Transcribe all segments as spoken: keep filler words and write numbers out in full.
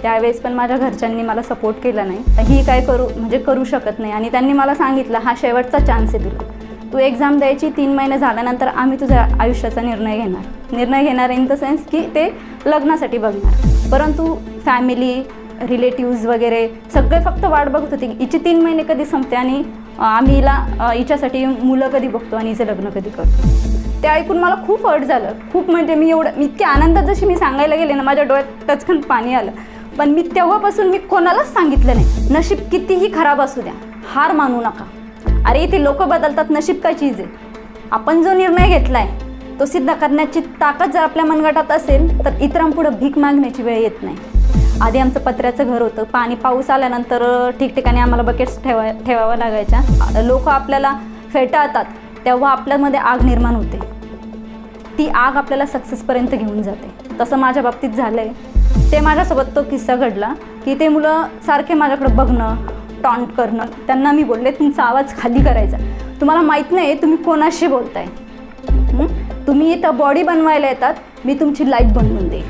त्यावेळेस पण माझ्या घरच्यांनी मला सपोर्ट केला नाही. ही काय करू म्हणजे करू शकत नाही आणि त्यांनी मला सांगितलं हा शेवटचा चान्स आहे तुला, तू एक्झाम द्यायची, तीन महिने झाल्यानंतर आम्ही तुझ्या आयुष्याचा निर्णय घेणार निर्णय घेणार इन द सेन्स की ते लग्नासाठी बघणार. परंतु फॅमिली रिलेटिव्ज वगैरे सगळे फक्त वाट बघत होते की हिचे तीन महिने कधी संपते आणि आम्ही हिला हिच्यासाठी मुलं कधी बघतो आणि हिचं लग्न कधी करतो. ते ऐकून मला खूप हर्ट झालं, खूप म्हणजे मी एवढं मी इतकी आनंदात जशी मी सांगायला गेले ना माझ्या डोळ्यात टचकन पाणी आलं. पण मी तेव्हापासून मी कोणालाच सांगितलं नाही. नशीब कितीही खराब असू द्या, हार मानू नका. अरे इथे लोक बदलतात, नशीब काय चीज आहे. आपण जो निर्णय घेतला आहे तो सिद्ध करण्याची ताकद जर आपल्या मनगटात असेल तर इतरांपुढे भीक मागण्याची वेळ येत नाही. आधी आमचं पत्र्याचं घर होतं, पाणी पाऊस आल्यानंतर ठिकठिकाणी आम्हाला बकेट्स ठेवा ठेवावं लागायच्या. लोक आपल्याला फेटाळतात तेव्हा आपल्यामध्ये आग निर्माण होते, ती आग आपल्याला सक्सेसपर्यंत घेऊन जाते. तसं माझ्या बाबतीत झालं आहे. ते माझ्यासोबत तो किस्सा घडला की ते मुलं सारखे माझ्याकडे बघणं, टॉन्ट करणं. त्यांना मी बोलले तुमचा आवाज खाली करायचा, तुम्हाला माहीत नाही तुम्ही कोणाशी बोलताय. तुम्ही इथं बॉडी बनवायला येतात, मी तुमची लाईफ बनवून दे.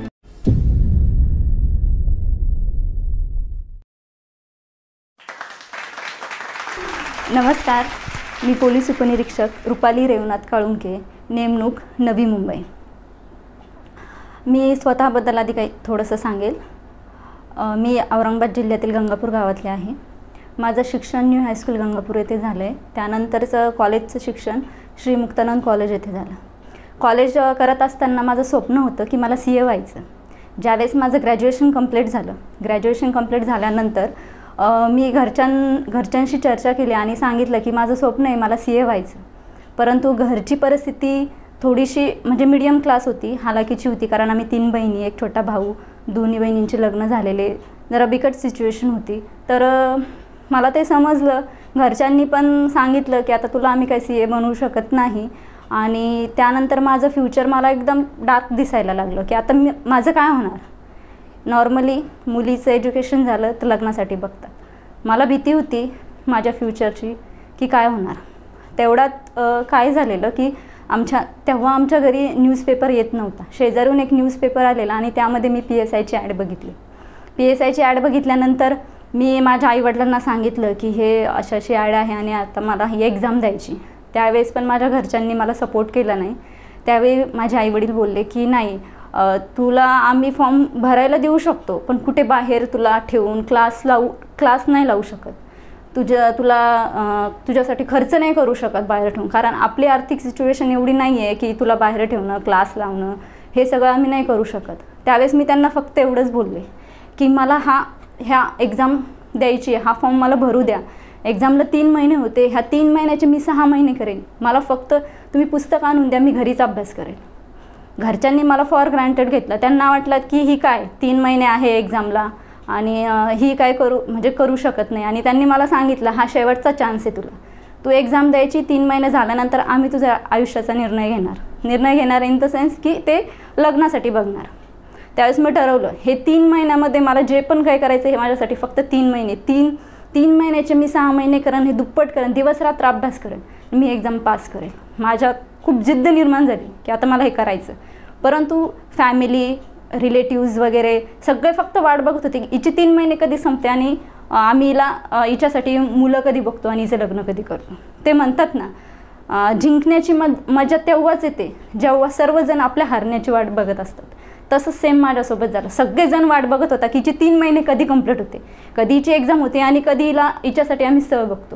नमस्कार, मी पोलीस उपनिरीक्षक रुपाली रेवनाथ काळुंके, नेमणूक नवी मुंबई. मी स्वतःबद्दल आधी काही थोडंसं सांगेल. मी औरंगाबाद जिल्ह्यातील गंगापूर गावातले आहे. माझं शिक्षण न्यू हायस्कूल गंगापूर येथे झालं आहे. त्यानंतरचं कॉलेजचं शिक्षण श्री मुक्तानंद कॉलेज येथे झालं. कॉलेज करत असताना माझं स्वप्न होतं की मला सी ए व्हायचं. ज्यावेळेस माझं ग्रॅज्युएशन कंप्लीट झालं ग्रॅज्युएशन कंप्लीट झाल्यानंतर मी घरच्यां घरच्यांशी चर्चा केली आणि सांगितलं की माझं स्वप्न आहे मला सी ए व्हायचं. परंतु घरची परिस्थिती थोडीशी म्हणजे मीडियम क्लास होती, हालाकीची होती. कारण आम्ही तीन बहिणी, एक छोटा भाऊ, दोन्ही बहिणींचे लग्न झालेले, जरा बिकट सिच्युएशन होती. तर मला ते समजलं. घरच्यांनी पण सांगितलं की आता तुला आम्ही काही सी ए बनवू शकत नाही. आणि त्यानंतर माझं फ्युचर मला एकदम डार्क दिसायला लागलं की आता मी माझं काय होणार. नॉर्मली मुलीचं एज्युकेशन झालं तर लग्नासाठी बघतात. मला भीती होती माझ्या फ्युचरची की काय होणार. तेवढ्यात काय झालेलं की आमच्या तेव्हा आमच्या घरी न्यूजपेपर येत नव्हता. शेजारून एक न्यूजपेपर आलेला आणि त्यामध्ये मी पी एस आयची ॲड बघितली. पी एस आयची ॲड बघितल्यानंतर मी माझ्या आईवडिलांना सांगितलं की हे अशी अशी ॲड आहे आणि आता मला ही एक्झाम द्यायची. त्यावेळेस पण माझ्या घरच्यांनी मला सपोर्ट केला नाही. त्यावेळी माझे आईवडील बोलले की नाही, तुला आम्ही फॉर्म भरायला देऊ शकतो पण कुठे बाहेर तुला ठेवून क्लास लावू क्लास नाही लावू शकत. तुझ्या तुला तुझ्यासाठी खर्च नाही करू शकत बाहेर ठेवून, कारण आपली आर्थिक सिच्युएशन एवढी नाही आहे की तुला बाहेर ठेवणं, क्लास लावणं हे सगळं आम्ही नाही करू शकत. त्यावेळेस मी त्यांना फक्त एवढंच बोलले की मला हा ह्या एक्झाम द्यायची, हा फॉर्म मला भरू द्या. एक्झामला तीन महिने होते, ह्या तीन महिन्याचे मी सहा महिने करेन. मला फक्त तुम्ही पुस्तक आणून द्या, मी घरीच अभ्यास करेन. घरच्यांनी मला फॉर ग्रँटेड घेतलं. त्यांना वाटलं की ही काय तीन महिने आहे एक्झामला आणि ही काय करू म्हणजे करू शकत नाही. आणि त्यांनी मला सांगितलं हा शेवटचा चान्स आहे तुला, तू एक्झाम द्यायची, तीन महिने झाल्यानंतर आम्ही तुझ्या आयुष्याचा निर्णय घेणार निर्णय घेणार इन द सेन्स की ते लग्नासाठी बघणार. त्यावेळेस मी ठरवलं हे तीन महिन्यामध्ये मला जे पण काय करायचं हे माझ्यासाठी फक्त तीन महिने तीन तीन महिन्याचे मी सहा महिने करेन, हे दुप्पट करेन, दिवस रात्र अभ्यास करेन, मी एक्झाम पास करेन. माझ्यात खूप जिद्द निर्माण झाली की आता मला हे करायचं. परंतु फॅमिली रिलेटिव्ज वगैरे सगळे फक्त वाट बघत होते की हिचे तीन महिने कधी संपते आणि आम्ही हिला हिच्यासाठी मुलं कधी बघतो आणि हिचं लग्न कधी करतो. ते म्हणतात ना जिंकण्याची मज मजा तेव्हाच येते जेव्हा सर्वजण आपल्या हारण्याची वाट बघत असतात. तसंच सेम माझ्यासोबत झालं. सगळेजण वाट बघत होता की हिची तीन महिने कधी कंप्लीट होते, कधी हिची एक्झाम होते आणि कधी हिला हिच्यासाठी आम्ही स्थळ बघतो.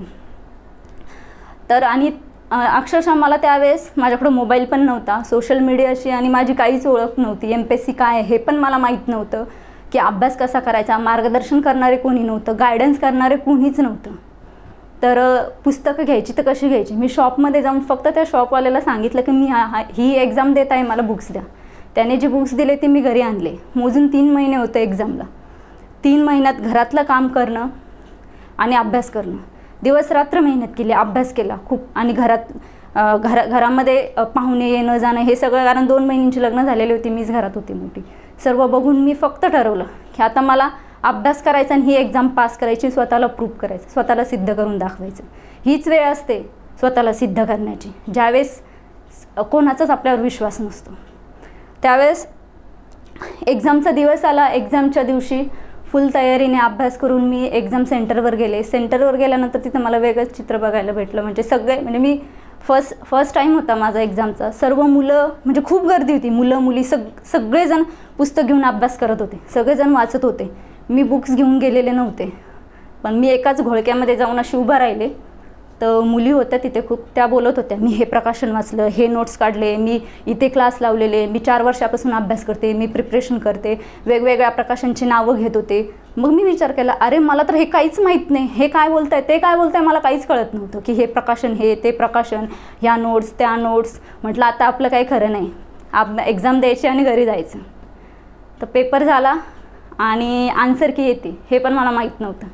तर आणि अक्षरशः मला त्यावेळेस माझ्याकडं मोबाईल पण नव्हता, सोशल मीडियाशी आणि माझी काहीच ओळख नव्हती. एम पी एस सी काय आहे हे पण मला माहीत नव्हतं की अभ्यास कसा करायचा, मार्गदर्शन करणारे कोणी नव्हतं, गायडन्स करणारे कोणीच नव्हतं. तर पुस्तकं घ्यायची तर कशी घ्यायची. मी शॉपमध्ये जाऊन फक्त त्या शॉपवाल्याला सांगितलं की मी हा ही एक्झाम देत आहे, मला बुक्स द्या. त्याने जे बुक्स दिले ते मी घरी आणले. मोजून तीन महिने होते एक्झामला. तीन महिन्यात घरातलं काम करणं आणि अभ्यास करणं, दिवस रात्र मेहनत केली, अभ्यास केला खूप. आणि घरात घर घरामध्ये पाहुणे येणं जाणं हे सगळं, कारण दोन महिन्यांची लग्न झालेली होती, मीच घरात होती मोठी. सर्व बघून मी फक्त ठरवलं की आता मला अभ्यास करायचा आणि ही एक्झाम पास करायची, स्वतःला प्रूव्ह करायचं, स्वतःला सिद्ध करून दाखवायचं. हीच वेळ असते स्वतःला सिद्ध करण्याची, ज्यावेळेस कोणाचाच आपल्यावर विश्वास नसतो. त्यावेळेस एक्झामचा दिवस आला. एक्झामच्या दिवशी फुल तयारीने अभ्यास करून मी एक्झाम सेंटरवर गेले. सेंटरवर गेल्यानंतर तिथं मला वेगळंच चित्र बघायला भेटलं. म्हणजे सगळे म्हणजे मी फर्स्ट फर्स्ट टाईम होता माझा एक्झामचा. सर्व मुलं म्हणजे खूप गर्दी होती. मुलं मुली सग सगळेजण पुस्तक घेऊन अभ्यास करत होते. सगळेजण वाचत होते. मी बुक्स घेऊन गेलेले नव्हते. पण मी एकाच घोळक्यामध्ये जाऊन अशी उभा राहिले. तर मुली होत्या तिथे खूप, त्या बोलत होत्या मी हे प्रकाशन वाचलं, हे नोट्स काढले, मी इथे क्लास लावलेले, मी चार वर्षापासून अभ्यास करते, मी प्रिपरेशन करते, वेगवेगळ्या प्रकाशनची नावं घेत होते. मग मी विचार केला, अरे मला तर हे काहीच माहीत नाही, हे काय बोलताय ते काय बोलताय मला काहीच कळत नव्हतं की हे प्रकाशन हे ते प्रकाशन, ह्या नोट्स त्या नोट्स. म्हटलं आता आपलं काही खरं नाही, आप एक्झाम द्यायची आणि घरी जायचं. तर पेपर झाला आणि आन्सर की येते हे पण मला माहीत नव्हतं.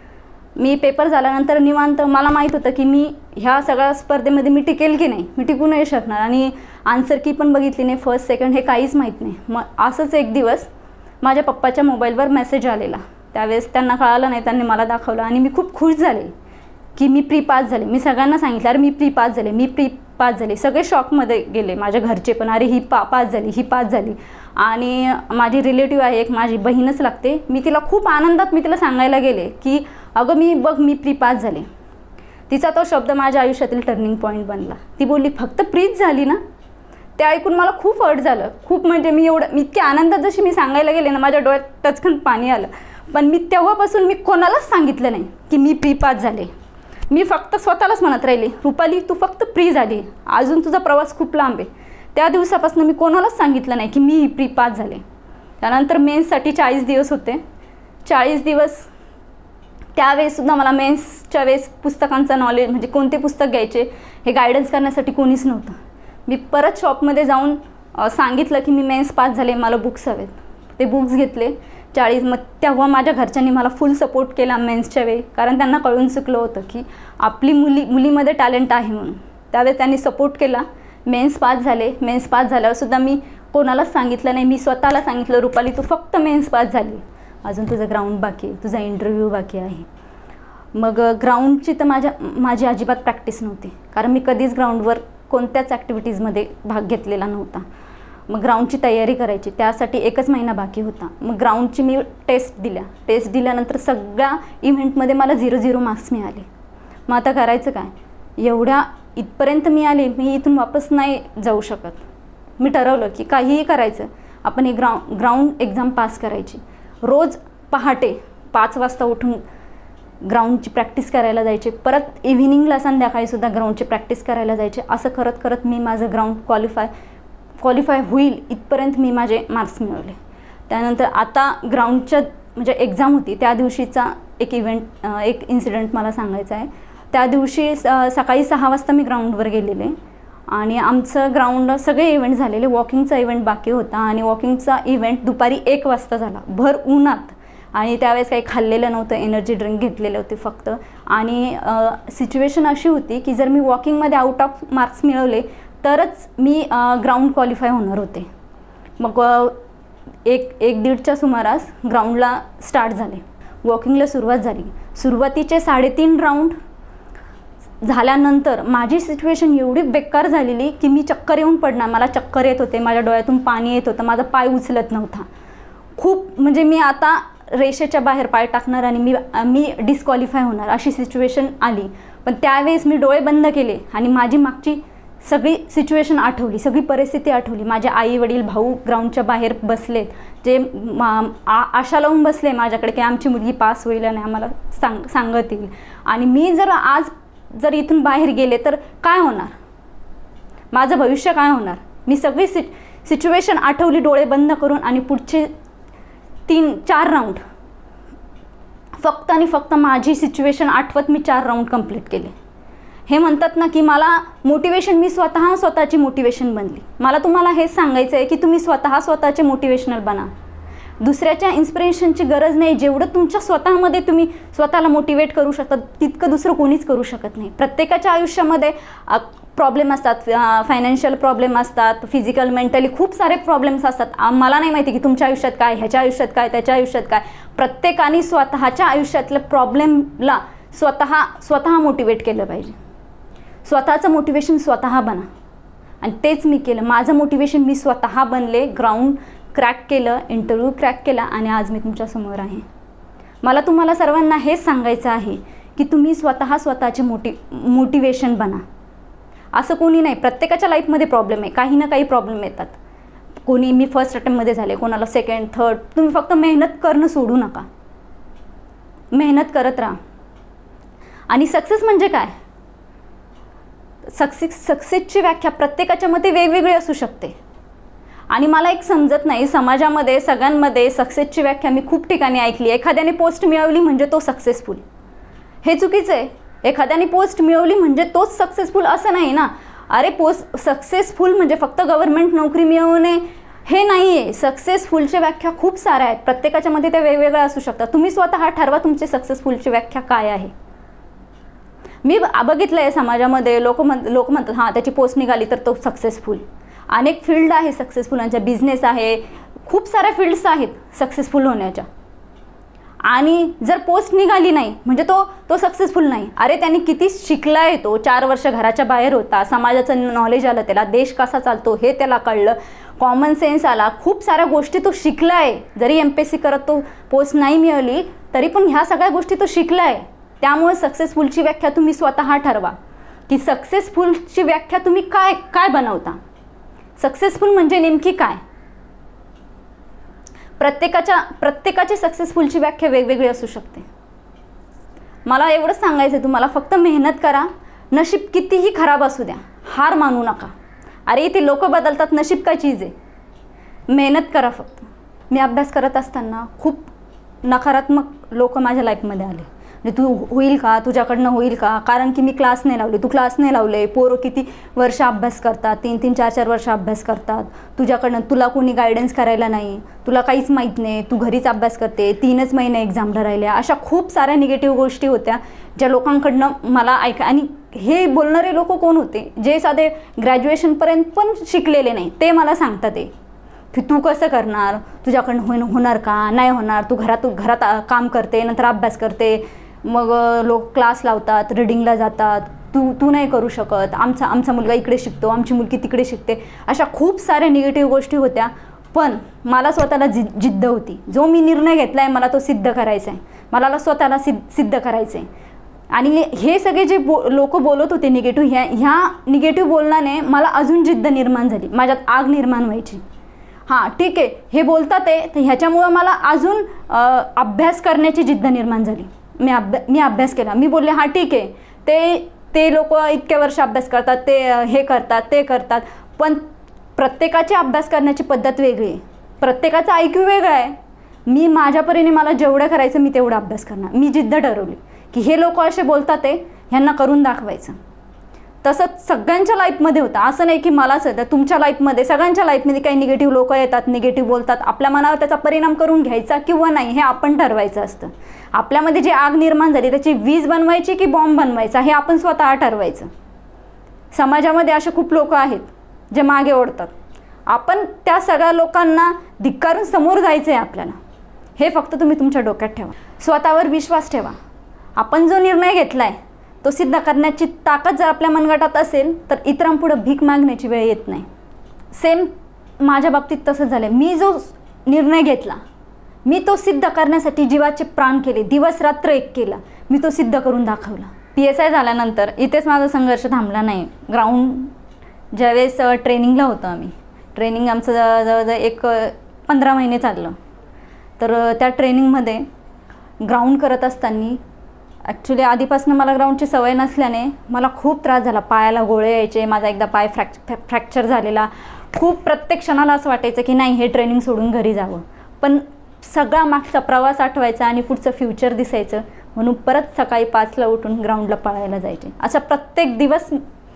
मी पेपर झाल्यानंतर निवांत, मला माहीत होतं की मी ह्या सगळ्या स्पर्धेमध्ये मी टिकेल की नाही, मी टिकू नाही शकणार. आणि आन्सर की पण बघितली नाही, फर्स्ट सेकंड हे काहीच माहीत नाही. मग असंच एक दिवस माझ्या पप्पाच्या मोबाईलवर मेसेज आलेला. त्यावेळेस त्यांना कळालं नाही, त्यांनी मला दाखवलं आणि मी खूप खुश झाले की मी प्री पास झाले. मी सगळ्यांना सांगितलं अरे मी प्री पास झाले, मी प्री पास झाले. सगळे शॉकमध्ये गेले, माझ्या घरचे पण, अरे ही पा पास झाली ही पास झाली. आणि माझी रिलेटिव्ह आहे एक, माझी बहीणच लागते, मी तिला खूप आनंदात मी तिला सांगायला गेले की अगं मी बघ मी प्री पास झाले. तिचा तो शब्द माझ्या आयुष्यातील टर्निंग पॉईंट बनला. ती बोलली फक्त प्रीच झाली ना. ते ऐकून मला खूप हर्ट झालं, खूप म्हणजे मी एवढं मी इतक्या आनंदात जशी मी सांगायला गेले ना, माझ्या डोळ्यात टचकन पाणी आलं. पण मी तेव्हापासून मी कोणालाच सांगितलं नाही की मी प्री पास झाले. मी फक्त स्वतःलाच म्हणत राहिले, रुपाली तू फक्त प्री झाली, अजून तुझा प्रवास खूप लांब आहे. त्या दिवसापासून मी कोणालाच सांगितलं नाही की मी प्री पास झाले. त्यानंतर मेन्ससाठी चाळीस दिवस होते. चाळीस दिवस त्यावेळेससुद्धा मला मेन्सच्या वेळेस पुस्तकांचं नॉलेज म्हणजे कोणते पुस्तक घ्यायचे हे गायडन्स करण्यासाठी कोणीच नव्हतं. मी परत शॉपमध्ये जाऊन सांगितलं की मी मेन्स पास झाले, मला बुक्स हवेत. ते बुक्स घेतले चाळीस. मग तेव्हा माझ्या घरच्यांनी मला फुल सपोर्ट केला मेन्सच्या वेळी, कारण त्यांना कळून चुकलं होतं की आपली मुली मुलीमध्ये टॅलेंट आहे म्हणून. त्यावेळेस त्यांनी सपोर्ट केला. मेन्स पास झाले. मेन्स पास झाल्यावरसुद्धा मी कोणालाच सांगितलं नाही. मी स्वतःला सांगितलं रुपाली तू फक्त मेन्स पास झाली, अजून तुझं ग्राउंड बाकी आहे, तुझा इंटरव्ह्यू बाकी आहे. मग ग्राउंडची तर माझ्या माझी अजिबात प्रॅक्टिस नव्हती, कारण मी कधीच ग्राउंडवर कोणत्याच ॲक्टिव्हिटीजमध्ये भाग घेतलेला नव्हता. मग ग्राउंडची तयारी करायची, त्यासाठी एकच महिना बाकी होता. मग ग्राउंडची मी टेस्ट दिल्या. टेस्ट दिल्यानंतर सगळ्या इव्हेंटमध्ये मला झिरो झिरो मार्क्स मिळाले. मग आता करायचं काय, एवढ्या इथपर्यंत मी आले, मी इथून वापस नाही जाऊ शकत. मी ठरवलं की काहीही करायचं, आपण ही ग्राउंड ग्राउंड एक्झाम पास करायची. रोज पहाटे पाच वाजता उठून ग्राउंडची प्रॅक्टिस करायला जायचे, परत इव्हिनिंगला संध्याकाळीसुद्धा ग्राउंडची प्रॅक्टिस करायला जायचे. असं करत करत मी माझं ग्राउंड क्वालिफाय क्वालिफाय होईल इथपर्यंत मी माझे मार्क्स मिळवले. त्यानंतर आता ग्राउंडच्या म्हणजे एक्झाम होती त्या दिवशीचा एक इव्हेंट एक इन्सिडेंट मला सांगायचा आहे. त्या दिवशी स सकाळी सहा वाजता मी ग्राउंडवर गेलेले आणि आमचं ग्राउंड सगळे इव्हेंट झालेले. वॉकिंगचा इव्हेंट बाकी होता आणि वॉकिंगचा इव्हेंट दुपारी एक वाजता झाला, भर उन्हात. आणि त्यावेळेस काही खाल्लेलं नव्हतं, एनर्जी ड्रिंक घेतलेले होते फक्त. आणि सिच्युएशन अशी होती की जर मी वॉकिंगमध्ये आउट ऑफ मार्क्स मिळवले तरच मी ग्राउंड क्वालिफाय होणार होते. मग एक एक दीडच्या सुमारास ग्राउंडला स्टार्ट झाले, वॉकिंगला सुरुवात झाली. सुरुवातीचे साडेतीन राऊंड झाल्यानंतर माझी सिच्युएशन एवढी बेकार झालेली की मी चक्कर येऊन पडणार. मला चक्कर येत होते, माझ्या डोळ्यातून पाणी येत होतं, माझा पाय उचलत नव्हता. खूप म्हणजे मी आता रेषेच्या बाहेर पाय टाकणार आणि मी मी डिस्क्वालिफाय होणार अशी सिच्युएशन आली. पण त्यावेळेस मी डोळे बंद केले आणि माझी मागची सगळी सिच्युएशन आठवली, सगळी परिस्थिती आठवली. माझे आई वडील भाऊ ग्राउंडच्या बाहेर बसलेत, जे आशा लावून बसले माझ्याकडे की आमची मुलगी पास होईल आणि आम्हाला सांग सांगत येईल. आणि मी जर आज जर इथून बाहेर गेले तर काय होणार, माझं भविष्य काय होणार. मी सगळी सि सिच्युएशन आठवली डोळे बंद करून आणि पुढचे तीन चार राऊंड फक्त आणि फक्त माझी सिच्युएशन आठवत मी चार राऊंड कंप्लीट केले. हे म्हणतात ना की मला मोटिवेशन, मी स्वतः स्वतःची मोटिवेशन बनली. मला तुम्हाला हेच सांगायचं आहे की तुम्ही स्वतः स्वतःचे मोटिवेशनल बना. दुसऱ्याच्या इन्स्पिरेशनची गरज नाही. जेवढं तुमच्या स्वतःमध्ये तुम्ही स्वतःला मोटिवेट करू शकता तितकं दुसरं कोणीच करू शकत नाही. प्रत्येकाच्या आयुष्यामध्ये प्रॉब्लेम असतात, फायनान्शियल प्रॉब्लेम असतात, फिजिकल मेंटली खूप सारे प्रॉब्लेम्स असतात. मला नाही माहिती की तुमच्या आयुष्यात काय, ह्याच्या आयुष्यात काय, त्याच्या आयुष्यात काय. प्रत्येकाने स्वतःच्या आयुष्यातल्या प्रॉब्लेमला स्वतः स्वतः मोटिवेट केलं पाहिजे. स्वतःचं मोटिवेशन स्वतः बना आणि तेच मी केलं. माझं मोटिवेशन मी स्वतः बनले. ग्राउंड क्रॅक केलं, इंटरव्ह्यू क्रॅक केला आणि आज मी तुमच्यासमोर आहे. मला तुम्हाला सर्वांना हेच सांगायचं आहे की तुम्ही स्वतः स्वतःचे मोटी मोटिवेशन बना. असं कोणी नाही, प्रत्येकाच्या लाईफमध्ये प्रॉब्लेम आहे, काही ना काही प्रॉब्लेम येतात. कोणी मी फर्स्ट अटेम्प्टमध्ये झाले, कोणाला सेकंड, थर्ड. तुम्ही फक्त मेहनत करणं सोडू नका, मेहनत करत राहा. आणि सक्सेस म्हणजे काय? सक्सेस सक्सेसची व्याख्या प्रत्येकाच्या मते वेगवेगळी असू शकते. आणि मला एक समजत नाही, समाजामध्ये सगळ्यांमध्ये सक्सेसची व्याख्या मी खूप ठिकाणी ऐकली. एखाद्याने पोस्ट मिळवली म्हणजे तो सक्सेसफुल, हे चुकीचं आहे. एखाद्याने पोस्ट मिळवली म्हणजे तोच सक्सेसफुल असं नाही ना. अरे पोस्ट सक्सेसफुल म्हणजे फक्त गव्हर्नमेंट नोकरी मिळवणे हे नाही आहे. सक्सेसफुलच्या व्याख्या खूप साऱ्या आहेत, प्रत्येकाच्या मध्ये त्या वेगवेगळ्या असू शकतात. तुम्ही स्वतः ठरवा तुमची सक्सेसफुलची व्याख्या काय आहे. मी बघितलं आहे समाजामध्ये लोक म्हण लोक म्हणतात हां त्याची पोस्ट निघाली तर तो सक्सेसफुल. अनेक फील्ड आहे सक्सेसफुलांच्या, बिझनेस आहे, खूप साऱ्या फील्ड्स आहेत सक्सेसफुल होण्याच्या. आणि जर पोस्ट निघाली नाही म्हणजे तो तो सक्सेसफुल नाही. अरे त्यांनी किती शिकला आहे, तो चार वर्ष घराच्या बाहेर होता, समाजाचं नॉलेज आलं त्याला, देश कसा चालतो हे त्याला कळलं, कॉमन सेन्स आला, खूप साऱ्या गोष्टी तो शिकला आहे. जरी एम पी एस सी करत तो पोस्ट नाही मिळवली तरी पण ह्या सगळ्या गोष्टी तो शिकला आहे. त्यामुळे सक्सेसफुलची व्याख्या तुम्ही स्वतः ठरवा की सक्सेसफुलची व्याख्या तुम्ही काय काय बनवता. सक्सेसफुल म्हणजे नेमकी काय? प्रत्येकाच्या प्रत्येकाची सक्सेसफुलची व्याख्या वेगवेगळी असू शकते. मला एवढंच सांगायचं आहे तुम्हाला, फक्त मेहनत करा. नशीब कितीही खराब असू द्या, हार मानू नका. अरे इथे लोक बदलतात, नशीब काय चीज आहे. मेहनत करा फक्त. मी अभ्यास करत असताना खूप नकारात्मक लोक माझ्या लाईफमध्ये आले. म्हणजे तू होईल का, तुझ्याकडनं होईल का, कारण की मी क्लास नाही लावले. तू क्लास नाही लावले, पोरं किती वर्ष अभ्यास करतात, तीन तीन चार चार वर्ष अभ्यास करतात, तुझ्याकडनं तुला कोणी गायडन्स करायला नाही, तुला काहीच माहीत नाही, तू घरीच अभ्यास करते, तीनच महिने एक्झामला राहिल्या. अशा खूप साऱ्या निगेटिव्ह गोष्टी होत्या ज्या लोकांकडनं मला ऐका. आणि हे बोलणारे लोक कोण होते? जे साधे ग्रॅज्युएशनपर्यंत पण शिकलेले नाही, ते मला सांगतात ते की तू कसं करणार, तुझ्याकडनं होईन होणार का, नाही होणार, तू घरात घरात काम करते, नंतर अभ्यास करते, मग लोक क्लास लावतात, रिडिंगला जातात, तू तू नाही करू शकत, आमचा आमचा मुलगा इकडे शिकतो, आमची मुलगी तिकडे शिकते. अशा खूप साऱ्या निगेटिव्ह गोष्टी होत्या. पण मला स्वतःला जि जिद्द होती. जो मी निर्णय घेतला आहे मला तो सिद्ध करायचा आहे, मला स्वतःला सिद्ध सिद्ध करायचं आहे. आणि हे सगळे जे बो लोक बोलत होते निगेटिव्ह, ह्या ह्या निगेटिव्ह बोलण्याने मला अजून जिद्द निर्माण झाली, माझ्यात आग निर्माण व्हायची. हां ठीक आहे हे बोलतात आहे तर ह्याच्यामुळं मला अजून अभ्यास करण्याची जिद्द निर्माण झाली. मी अभ्या मी अभ्यास केला. मी बोलले हां ठीक आहे ते ते लोक इतक्या वर्ष अभ्यास करतात, ते हे करतात, ते करतात, पण प्रत्येकाची अभ्यास करण्याची पद्धत वेगळी आहे, प्रत्येकाचा आय क्यू वेगळा आहे. मी माझ्या परीने मला जेवढं करायचं मी तेवढं अभ्यास करणार. मी जिद्द ठरवली की हे लोक असे बोलतात आहे ह्यांना करून दाखवायचं. तसंच सगळ्यांच्या लाईफमध्ये होतं, असं नाही की मलाच आहे, तर तुमच्या लाईफमध्ये सगळ्यांच्या लाईफमध्ये काही निगेटिव्ह लोक येतात, निगेटिव्ह बोलतात. आपल्या मनावर त्याचा परिणाम करून घ्यायचा किंवा नाही हे आपण ठरवायचं असतं. आपल्यामध्ये जी आग निर्माण झाली त्याची वीज बनवायची की बॉम्ब बनवायचा हे आपण स्वतः ठरवायचं. समाजामध्ये असे खूप लोक आहेत जे मागे ओढतात. आपण त्या सगळ्या लोकांना धिक्कारून समोर जायचं आहे आपल्याला. हे फक्त तुम्ही तुमच्या डोक्यात ठेवा, स्वतःवर विश्वास ठेवा. आपण जो निर्णय घेतला आहे तो सिद्ध करण्याची ताकद जर आपल्या मनगटात असेल तर इतरांपुढे भीक मागण्याची वेळ येत नाही. सेम माझ्या बाबतीत तसंच झालं. मी जो निर्णय घेतला मी तो सिद्ध करण्यासाठी जीवाचे प्राण केले, दिवस रात्र एक केला, मी तो सिद्ध करून दाखवला. पी एस आय झाल्यानंतर इथेच माझा संघर्ष थांबला नाही. ग्राउंड ज्यावेळेस ट्रेनिंगला होतं, आम्ही ट्रेनिंग आमचं जवळजवळ एक पंधरा महिने चाललं. तर त्या ट्रेनिंगमध्ये ग्राउंड करत असताना ॲक्च्युली आधीपासून मला ग्राउंडची सवय नसल्याने मला खूप त्रास झाला. पायाला गोळे यायचे, माझा एकदा पाय फ्रॅक् फ्रॅक्चर झालेला. खूप प्रत्येक क्षणाला असं वाटायचं की नाही हे ट्रेनिंग सोडून घरी जावं, पण सगळा मागचा प्रवास आठवायचा आणि पुढचं फ्युचर दिसायचं म्हणून परत सकाळी पाचला उठून ग्राउंडला पळायला जायचे. असा प्रत्येक दिवस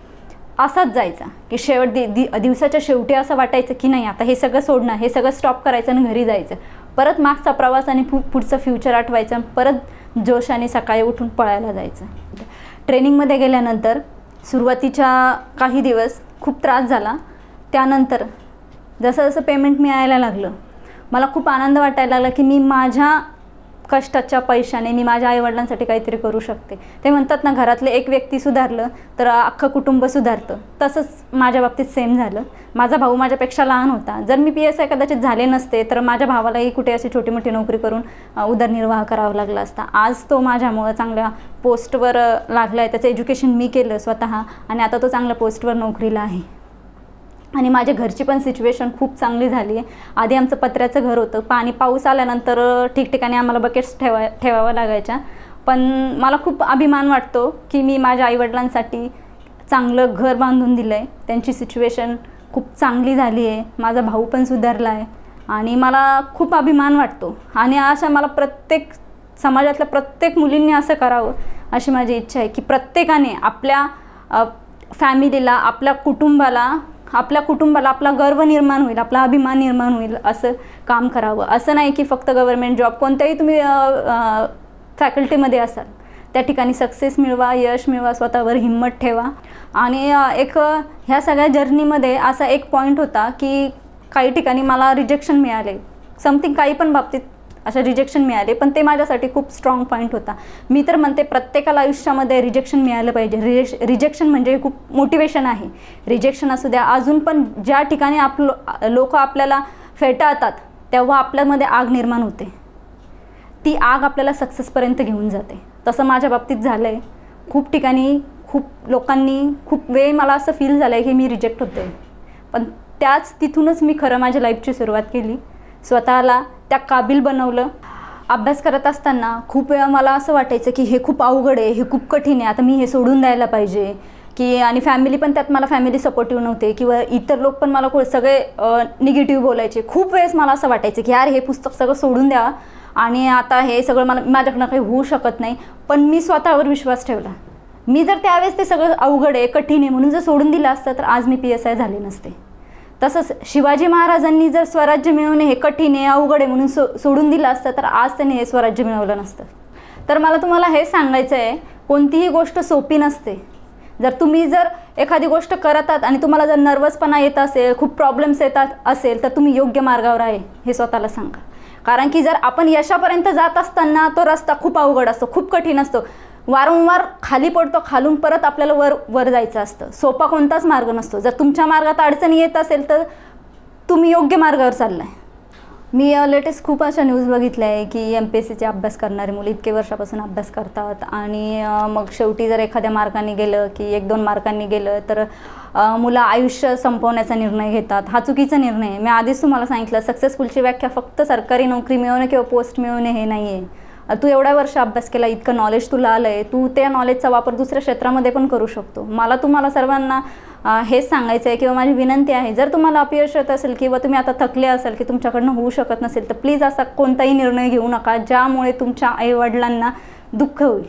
असाच जायचा की शेवट दि दि दिवसाच्या शेवटी असं वाटायचं की नाही आता हे सगळं सोडणं, हे सगळं स्टॉप करायचं आणि घरी जायचं. परत मागचा प्रवास आणि पु पुढचं फ्युचर आठवायचं, परत जोशाने सकाळी उठून पळायला जायचं. ट्रेनिंगमध्ये गेल्यानंतर सुरुवातीच्या काही दिवस खूप त्रास झाला. त्यानंतर जसं जसं पेमेंट मिळायला लागलं मला खूप आनंद वाटायला लागला की मी माझ्या कष्टाच्या पैशाने मी माझ्या आईवडिलांसाठी काहीतरी करू शकते. ते म्हणतात ना, घरातले एक व्यक्ती सुधारलं तर अख्खं कुटुंब सुधारतं. तसंच माझ्या बाबतीत सेम झालं. माझा भाऊ माझ्यापेक्षा लहान होता. जर मी पी एस आय कदाचित झाले नसते तर माझ्या भावालाही कुठे अशी छोटी मोठी नोकरी करून उदरनिर्वाह करावा लागला असता. आज तो माझ्यामुळं चांगल्या पोस्टवर लागला आहे. त्याचं एज्युकेशन मी केलं स्वतः आणि आता तो चांगल्या पोस्टवर नोकरीला आहे. आणि माझ्या घरची पण सिच्युएशन खूप चांगली झाली आहे. आधी आमचं पत्र्याचं घर होतं. पाणी पाऊस आल्यानंतर ठिकठिकाणी आम्हाला बकेट्स ठेवा ठेवावं लागायच्या. पण मला खूप अभिमान वाटतो की मी माझ्या आईवडिलांसाठी चांगलं घर बांधून दिलं आहे. त्यांची सिच्युएशन खूप चांगली झाली आहे. माझा भाऊ पण सुधारला आहे आणि मला खूप अभिमान वाटतो. आणि अशा मला प्रत्येक समाजातल्या प्रत्येक मुलींनी असं करावं अशी माझी इच्छा आहे की प्रत्येकाने आपल्या फॅमिलीला, आपल्या कुटुंबाला आपल्या कुटुंबाला आपला गर्व निर्माण होईल, आपला अभिमान निर्माण होईल असं काम करावं. असं नाही की फक्त गव्हर्मेंट जॉब, कोणत्याही तुम्ही फॅकल्टीमध्ये असाल त्या ठिकाणी सक्सेस मिळवा, यश मिळवा, स्वतःवर हिंमत ठेवा. आणि एक ह्या सगळ्या जर्नीमध्ये असा एक पॉईंट होता की काही ठिकाणी मला रिजेक्शन मिळाले, समथिंग काही पण बाबतीत अशा रिजेक्शन मिळाले, पण ते माझ्यासाठी खूप स्ट्रॉंग पॉईंट होता. मी तर म्हणते प्रत्येकाला आयुष्यामध्ये रिजेक्शन मिळालं पाहिजे. रिजेक्श रिजेक्शन म्हणजे खूप मोटिवेशन आहे. रिजेक्शन असू द्या, अजून पण ज्या ठिकाणी आप लोक आपल्याला फेटाळतात तेव्हा आपल्यामध्ये आग निर्माण होते. ती आग आपल्याला सक्सेसपर्यंत घेऊन जाते. तसं माझ्या बाबतीत झालं आहे. खूप ठिकाणी खूप लोकांनी खूप वेळ मला असं फील झालं आहे की मी रिजेक्ट होते, पण त्याच तिथूनच मी खरं माझ्या लाईफची सुरुवात केली. स्वतःला त्या काबिल बनवलं. अभ्यास करत असताना खूप वेळा मला असं वाटायचं की हे खूप अवघड आहे, हे खूप कठीण आहे, आता मी हे सोडून द्यायला पाहिजे की. आणि फॅमिली पण त्यात मला फॅमिली सपोर्टिव्ह नव्हते किंवा इतर लोक पण मला सगळे निगेटिव्ह बोलायचे. खूप वेळेस मला असं वाटायचं की यार हे पुस्तक सगळं सोडून द्या आणि आता हे सगळं मला माझ्याकडनं काही होऊ शकत नाही. पण मी स्वतःवर विश्वास ठेवला. मी जर त्यावेळेस ते सगळं अवघड आहे, कठीण आहे म्हणून जर सोडून दिलं असतं तर आज मी पी एस आय झाले नसते. तसंच शिवाजी महाराजांनी जर स्वराज्य मिळवणे हे कठीण आहे, अवघड आहे म्हणून सो सोडून दिलं असतं तर आज त्यांनी हे स्वराज्य मिळवलं नसतं. तर मला तुम्हाला हे सांगायचं आहे, कोणतीही गोष्ट सोपी नसते. जर तुम्ही जर एखादी गोष्ट करत आहात आणि तुम्हाला जर नर्वसपणा येत असेल, खूप प्रॉब्लेम्स येतात असेल, तर तुम्ही योग्य मार्गावर आहे हे स्वतःला सांगा. कारण की जर आपण यशापर्यंत जात असताना तो रस्ता खूप अवघड असतो, खूप कठीण असतो, वारंवार खाली पडतो, खालून परत आपल्याला वर वर जायचं असतं. सोपा कोणताच मार्ग नसतो. जर तुमच्या मार्गात अडचणी येत असेल तर तुम्ही योग्य मार्गावर चाललाय. मी लेटेस्ट खूप अशा न्यूज बघितल्या आहे की एम पी एस सीचे अभ्यास करणारे मुलं इतके वर्षापासून अभ्यास करतात आणि मग शेवटी जर एखाद्या मार्काने गेलं की एक दोन मार्कांनी गेलं तर मुलं आयुष्य संपवण्याचा निर्णय घेतात. हा चुकीचा निर्णय आहे. मी आधीच तुम्हाला सांगितलं, सक्सेसफुलची व्याख्या फक्त सरकारी नोकरी मिळवणे किंवा पोस्ट मिळवणे हे नाही आहे. तू एवढ्या वर्ष अभ्यास केला, इतकं नॉलेज तुला आलं आहे, तू त्या नॉलेजचा वापर दुसऱ्या क्षेत्रामध्ये पण करू शकतो. मला तुम्हाला सर्वांना हेच सांगायचं आहे किंवा माझी विनंती आहे, जर तुम्हाला अपयश येत असेल किंवा तुम्ही आता थकले असाल की तुमच्याकडनं होऊ शकत नसेल तर प्लीज असा कोणताही निर्णय घेऊ नका ज्यामुळे तुमच्या आईवडिलांना दुःख होईल.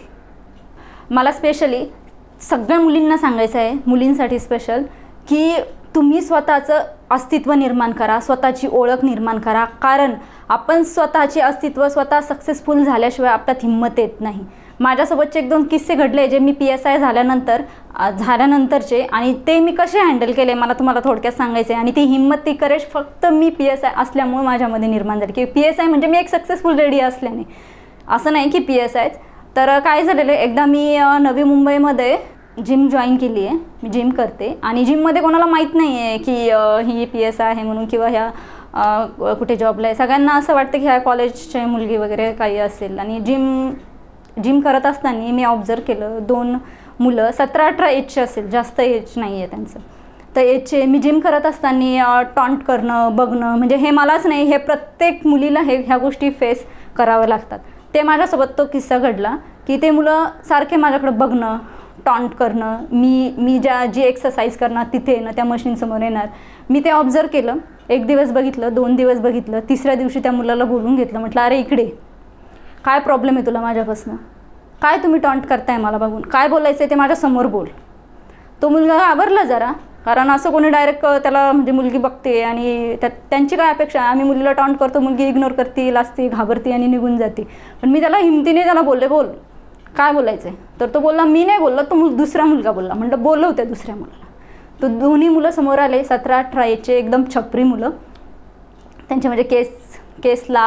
मला स्पेशली सगळ्या मुलींना सांगायचं आहे, मुलींसाठी स्पेशल, की तुम्ही स्वतःचं अस्तित्व निर्माण करा, स्वतःची ओळख निर्माण करा. कारण आपण स्वतःचे अस्तित्व स्वतः सक्सेसफुल झाल्याशिवाय आपल्यात हिंमत येत नाही. माझ्यासोबतचे एक दोन किस्से घडले जे मी पी एस आय झाल्यानंतर झाल्यानंतरचे आणि ते मी कसे हँडल केले मला तुम्हाला थोडक्यात सांगायचं आहे. आणि ती हिंमत, ती करेज फक्त मी पी एस आय असल्यामुळे माझ्यामध्ये निर्माण झाली. की पी एस आय म्हणजे मी एक सक्सेसफुल लेडी असल्याने, असं नाही की पी एस आयच. तर काय झालेलं, एकदा मी नवी मुंबईमध्ये जिम जॉईन केली आहे. मी जिम करते आणि जिममध्ये कोणाला माहीत नाही आहे की ही पी एस आय आहे म्हणून किंवा ह्या कुठे जॉबला आहे. सगळ्यांना असं वाटतं की ह्या कॉलेजची मुलगी वगैरे काही असेल. आणि जिम जिम करत असताना मी ऑब्झर्व केलं, दोन मुलं सतरा अठरा एजचे असेल, जास्त एज नाही आहे त्यांचं. तर एजचे मी जिम करत असताना टॉन्ट करणं, बघणं, म्हणजे हे मलाच नाही, हे प्रत्येक मुलीला हे ह्या गोष्टी फेस कराव्या लागतात. ते माझ्यासोबत तो किस्सा घडला की ते मुलं सारखे माझ्याकडे बघणं, टॉन्ट करणं, मी मी ज्या जी एक्सरसाइज करणार तिथे येणं, त्या मशीनसमोर येणार. मी ते ऑब्झर्व केलं. एक दिवस बघितलं, दोन दिवस बघितलं, तिसऱ्या दिवशी त्या मुलाला बोलून घेतलं. म्हटलं, अरे इकडे काय प्रॉब्लेम आहे तुला माझ्यापासून, काय तुम्ही टॉन्ट करताय मला बघून, काय बोलायचं आहे ते माझ्यासमोर बोल. तो मुलगा घाबरला जरा, कारण असं कोणी डायरेक्ट त्याला म्हणजे मुलगी बघते आणि त्या त्यांची काय अपेक्षा, आम्ही मुलीला टॉन्ट करतो, मुलगी इग्नोर करते, लाजते, घाबरते आणि निघून जाते. पण मी त्याला हिमतीने त्याला बोलले, बोल काय बोलायचं आहे. तर तो बोलला, मी नाही बोलला, तो मुल दुसरा मुलगा बोलला. म्हणलं बोलवते दुसऱ्या मुलाला. तो दोन्ही मुलं समोर आले, सतरा अठरा एजचे एकदम छपरी मुलं. त्यांचे म्हणजे केस केस लाल,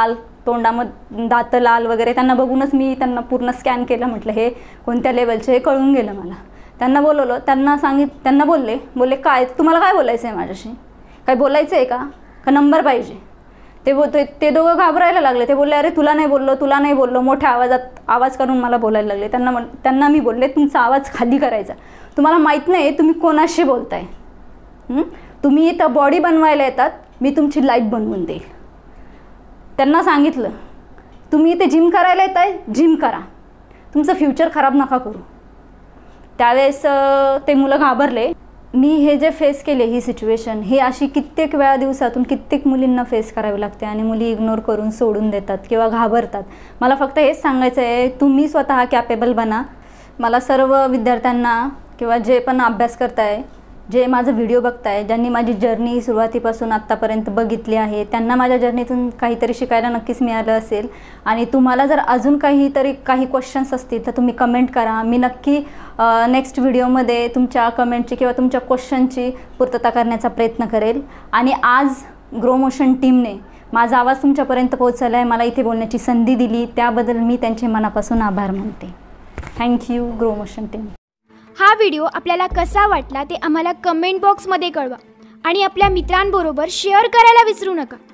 तोंडामध्ये दात लाल वगैरे त्यांना बघूनच मी त्यांना पूर्ण स्कॅन केलं. म्हटलं हे कोणत्या लेवलचे हे कळून गेलं मला. त्यांना बोलवलं, त्यांना सांगित त्यांना बोलले बोलले काय तुम्हाला काय बोलायचं आहे माझ्याशी, काय बोलायचं आहे का का नंबर पाहिजे. ते बोलतो ते दोघं घाबरायला लागले. ते बोलले अरे तुला नाही बोललो तुला नाही बोललो मोठ्या आवाजात आवाज करून मला बोलायला लागले. त्यांना म्हण त्यांना मी बोलले तुमचा आवाज खाली करायचा. तुम्हाला माहीत नाही तुम्ही कोणाशी बोलताय. तुम्ही इथं बॉडी बनवायला येतात, मी तुमची लाईफ बनवून देईल. त्यांना सांगितलं तुम्ही इथे जिम करायला येत आहे, जिम करा, तुमचं फ्युचर खराब नका करू. त्यावेळेस ते मुलं घाबरले. मी हे जे फेस केले ही सिच्युएशन ही अशी कित्येक वेळा दिवसातून कित्येक मुलींना फेस करावी लागते आणि मुली इग्नोर करून सोडून देतात किंवा घाबरतात. मला फक्त हेच सांगायचं आहे तुम्ही स्वतः कॅपेबल बना. मला सर्व विद्यार्थ्यांना किंवा जे पण अभ्यास करताय, जे माझं व्हिडिओ बघताय, ज्यांनी माझी जर्नी सुरुवातीपासून आत्तापर्यंत बघितली आहे, त्यांना माझ्या जर्नीतून काहीतरी शिकायला नक्कीच मिळालं असेल. आणि तुम्हाला जर अजून काहीतरी काही क्वेश्चन्स असतील तर तुम्ही कमेंट करा. मी नक्की नेक्स्ट व्हिडिओमध्ये तुमच्या कमेंटची किंवा तुमच्या क्वेश्चनची पूर्तता करण्याचा प्रयत्न करेल. आणि आज ग्रो मोशन टीमने माझा आवाज तुमच्यापर्यंत पोहोचवला आहे, मला इथे बोलण्याची संधी दिली, त्याबद्दल मी त्यांचे मनापासून आभार मानते. Thank you grow motion team. हा व्हिडिओ आपल्याला कसा वाटला ते आम्हाला कमेंट बॉक्समध्ये कळवा आणि आपल्या मित्रांबरोबर शेअर करायला विसरू नका.